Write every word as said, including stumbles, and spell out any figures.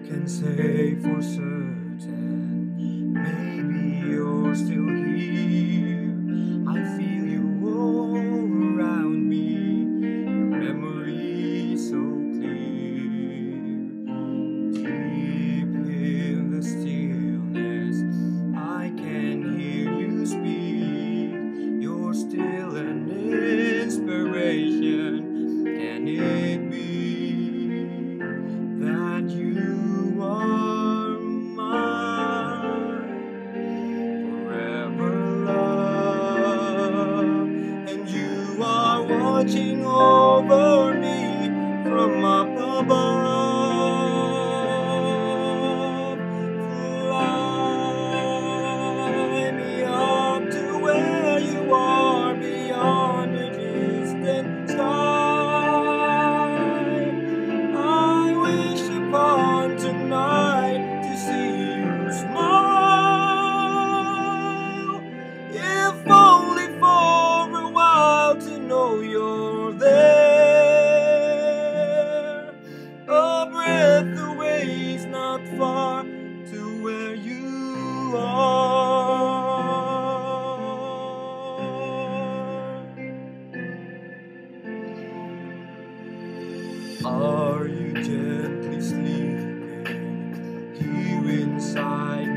can say for certain, maybe you're still here. I feel you all around me, your memory so clear. Deep in the stillness, I can hear you speak. You're still an inspiration. Can it be that you are mine? Forever love, and you are watching over me from up above. Fly me up to where you are beyond the distant sky. I wish upon tonight to see you smile, if only for a while to know you're there. A breath away is not far to where you are. Are you gently sleeping here inside